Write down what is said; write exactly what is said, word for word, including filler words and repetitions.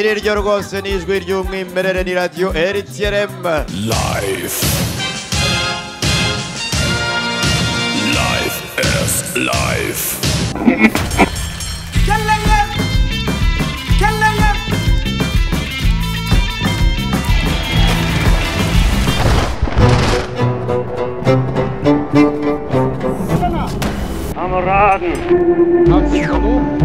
ngiriryo rwose ni ijwi ry'umwimerere ni radio R T R M live live is live. Kameraden!